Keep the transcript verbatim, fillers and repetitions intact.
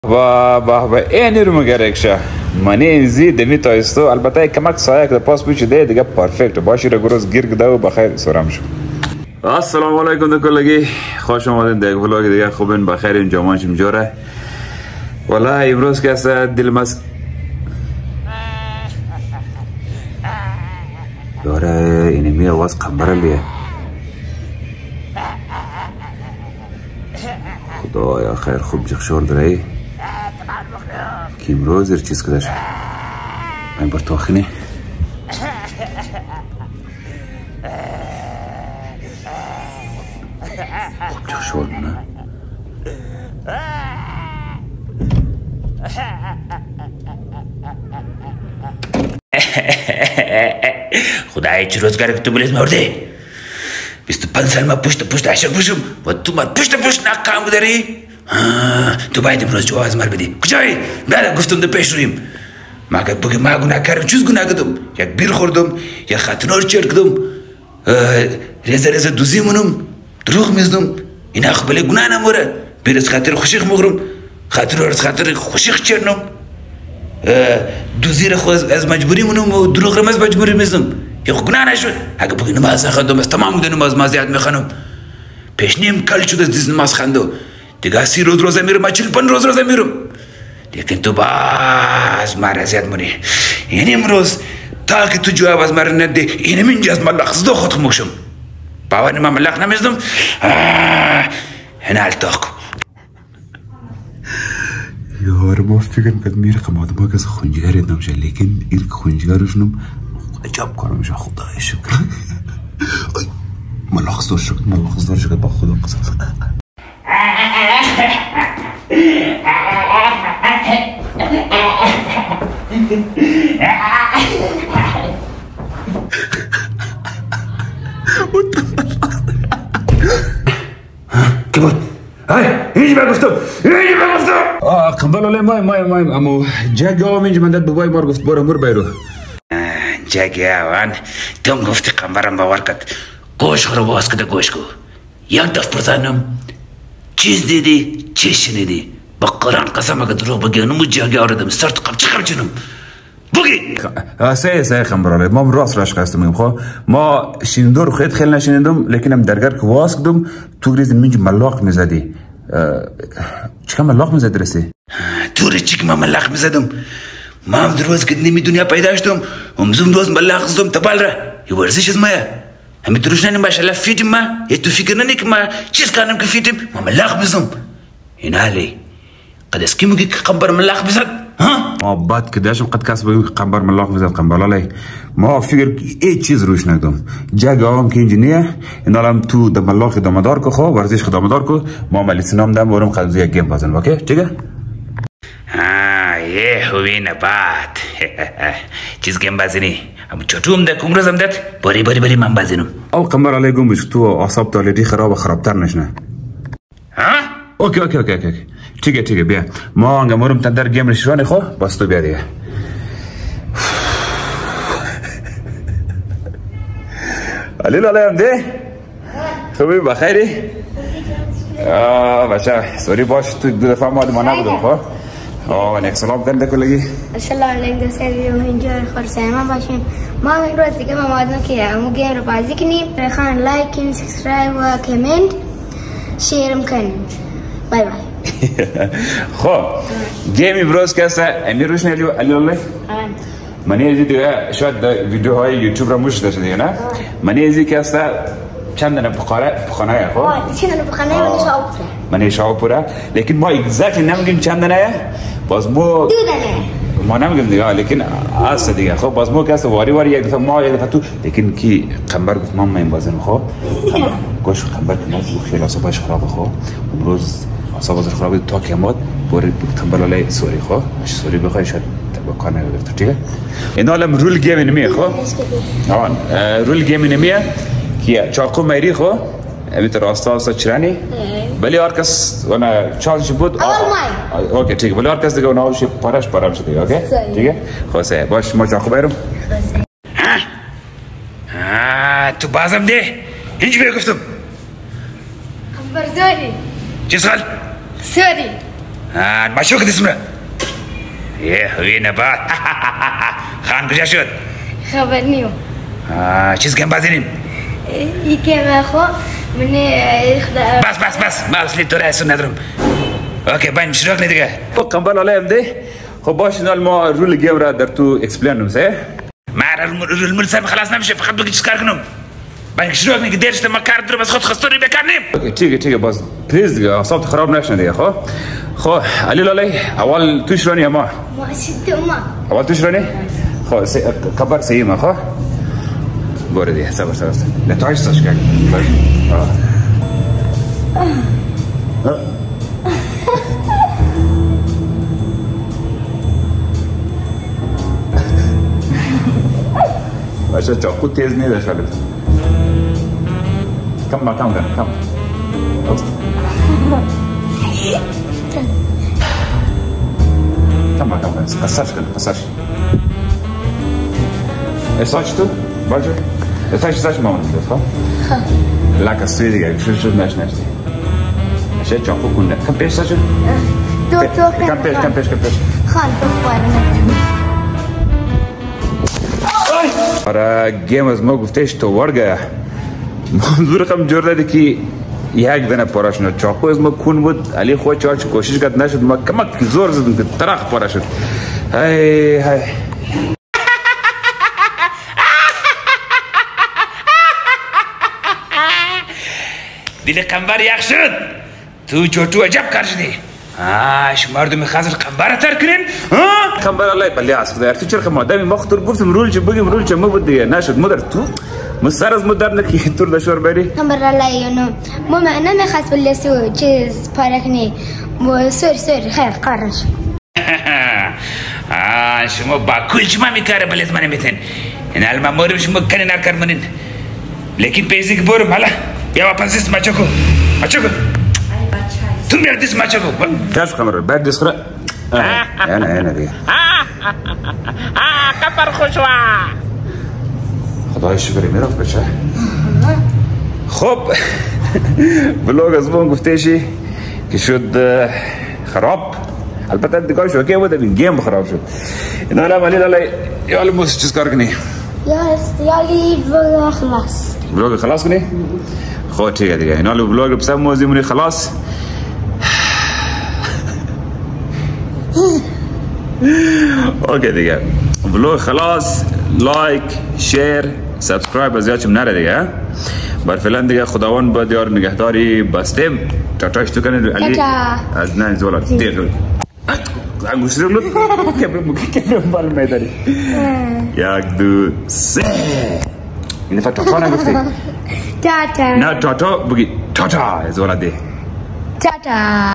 با با با این رو مگرکشه منی زی دمی تایستو البته کمک سایه که پاس پیچ ده دیگه پرفکت باشه رو گروز گیر گده و بخیر سرام شو. السلام علیکم دکلگی خوش آمدین در ولاگ دیگه خوبین بخیر این جامان چیم جوره والله امروز که است دل مس داره اینمی آواز قمبره لیه خدایا خیر خوب جخشور داره که امروز هر چیز کدش این بر تاخینه خوب جخشور نه خدای چی روزگار که تو بلیز مرده بیست و پنج سال ما پشت پشت عشق بشم و تو ما پشت پشت ناکام داری تو باید امروز جواب از مر بدی کجایی؟ بله گفتم ده پیش رویم ما اگر بگی ما گناه کردم چیز گناه کردم یک بیر خوردم یک خطنار چرد کردم ریزه ریزه دوزی منم دروغ میزدم این اخ بله گناه نموره بیر از خاطر خوشیخ مغرم خاطر از خاطر خوشیخ چرنم دوزی را خود از مجبوری منم و دروغ رم از مجبوری میزدم یک گناه نشد اگر بگی نماز نخواندم از تمام ده نماز مازیت میخوانم پیش نیم کل شد از دیز نماز خواندم دیگه سی روز روزه میرم و چل پن روز روزه میرم لیکن تو باز مار ازیاد منی یعنی امروز تا که تو جواب از مار نده اینم اینجا از ملق زدو خود خموشم باور نما ملق نمیزدم هنال تاکو یار ما فکر کنم میره قماد ما که از خونجگر ادنام شد لیکن این که خونجگرشنم عجب کارم شد خدای شکر ملق زدو شد ملق زدو شد با خدا قسم کی بود؟ های اینجا بگفتم اینجا بگفتم آه قنبال علی مای مای مای امو جاگی آوام اینجا من داد ببای مار گفت بارم مر بیرو جاگی آوان تم گفتی قنبارم باور کد گوش خورو باز کده گوش کو یک دف پرسانم چیز دیدی چیز شنیدی با قرآن قسم اگه دروغ بگی نمو جاگی آوردم سرت قم چقم چنم بگی سه سه قنبال علی ما راست راش قصد میگم خو ما شنیدم رو خیلی خیلی نشنیدم لیکنم درگر که واس کدم تو گریز منج ملاق میزدی چیکار ملاق میزدی رسی تو ری چیک ما ملاق میزدم ما هم دروز که نمی دنیا پیدا شدم هم زوم دوز ملاق زدم تبال را یه ورزش از مایا همی دروش ننیم باشه لا فیتیم ما یه تو فکر ننی که ما چیز کارم که فیتیم ما ملاق بزم این حالی قد اسکی مگی که قنبر ملاق بزد ها ما بعد که داشتم قد کس بگیم که قنبر ملاق میزد قنبر علی ما فکر ای چیز روش نکردم جاگ آوام که اینجنیه این عالم تو د ملاق دامدار کو خو ورزش دامدار کو ما مالی سنام دم برم خد یک گیم بازن اوکی چیگه ها یه خوبی نبات چیز گیم بازنی اما چطورم ده کنگرزم داد باری باری باری من بازنم او قنبر علی گم بش تو اعصاب تالیدی خراب خرابتر نشنه ها اوکی اوکی اوکی اوکی چیگه چیگه بیا ما انگا مرم تندر گیم رشرانی خو باز تو بیا دیگه علیل علی ده خوبی بخیری آه بچه سوری باش تو دو دفعه ما ما نبودم خو آه نیک سلام کنده کلگی السلام علیکم دوستان اینجا خرسان باشیم ما این روز دیگه مواد که همون گیم رو بازی کنیم خان لایک کنید سابسکرایب و کامنت شیر کنید بای بای خب گیم امروز که است امیر روش نیلی علی الله منی ازی دیگه شاید ویدیوهای یوتیوب را موش داشته دیگه نه منی ازی که است چند دنه بخاره بخانه خب آه چند دنه بخانه منی شاو پوره منی شاو پوره لیکن ما اگزکتلی نمیگیم چند دنه باز مو دو دنه ما نمیگیم دیگه لیکن است دیگه خب باز مو که است واری واری یک دفعه ما یک دفعه تو لیکن کی قنبر گفت ما این بازم خب گوش قنبر که ما خیلی اصابش خراب خب امروز اصاب از خراب تا کمات بوری قنبر علی سوری خب اش سوری بخوای شد با کار نگرفت دیگه این حالا رول گیم نمیه خب آن رول گیم نمیه که چاقو میری خب امیت راستا است چرانی ولی هر کس اون چالش بود اوکی دیگه ولی هر کس دیگه اون هاش پارش پارم شد دیگه اوکی دیگه خلاص باش ما چاقو بیرم ها تو بازم ده اینجا بیا گفتم برزوری چی سال سوری ها مشوق تسمع ايه وين بعد خان کجا شد خبر نیو ها چیز کم بازینیم یکی اخو من خدا بس بس بس ما اصلی تو رأسو ندارم اوکی باید مشروع ندیگه خب قنبال علی امده خب باش نال ما رول گیم را در تو اکسپلین نمسه ما رول مول سر خلاص نمیشه فقط بگی چیز کار کنم باید مشروع نگه دیرشت ما کار دارم از خود خستوری بکار نیم اوکی تیگه تیگه باز پلیز دیگه اعصابت خراب نشن دیگه خب خب علی لالی اول توش رانی اما ما شد ما اول توش رانی خب سی... کبر سیما خب بوره دیگه صبر صبر صبر نتایج ساش کرد باشه چاقو تیز نیده شده کم با کم کن کم کم با کم کن قصرش کن قصرش احساش تو باشه احساش احساش مامان دیده خواه لکه سوی دیگه شد شد نش نش دیگه باشه چاقو کنده کم پیش ساشو دو تو کم پیش کم پیش کم پیش خان تو بارم آره گیم از ما گفتهش تو ورگه منظور کم جور داده که یک دنه پاره شد چاقو از ما کون بود علی خود چاچ کوشش کرد نشد ما کمک زور زدم که طرق پاره شد های های دیل قنبر یک شد تو چوتو عجب کار شدی آش مردم خازر قنبر تر کنین قنبر الله بلی است خدا تو چرا مادامی ما خطر گفتم رول چه بگیم رول چه ما بود دیگه نشد مدر تو مسر از مدر نکی تور دشور بری قنبر الله یونو مو معنا میخواست بلی سو چیز پارکنی مو سور سور خیر قرش آه شما با کل شما میکاره بلیت منه میتن این علم مورم شما کنی نرکر منین لیکن پیسی که برم حالا بیا واپس دیست مچکو مچکو تو میار دیست مچکو کاش قمر بعد دیست خورا انا انا دیگه قبر خوشوا خدای شکری میرفت بچه خب بلوگ از من گفتهشی که شد خراب البته دیگه شوکه بود این گیم خراب شد اینا الان علی لالی یا موس چیز کار کنی یا یالی بلوگ خلاص بلوگ خلاص کنی خب چیه دیگه اینا لو بلوگ بسم موزی منی خلاص اوکی دیگه بلوگ خلاص لایک شیر سابسکرایب از یادشم نره دیگه بر فعلا دیگه خداوند با دیار نگهداری بستیم تاتاش تو کنه علی از نه زولا دیگه انگوش رو لط که برم که برم بال میداری یک دو سه این دفعه تاتا نگفتی تاتا نه تاتا بگی تاتا زولا دی تاتا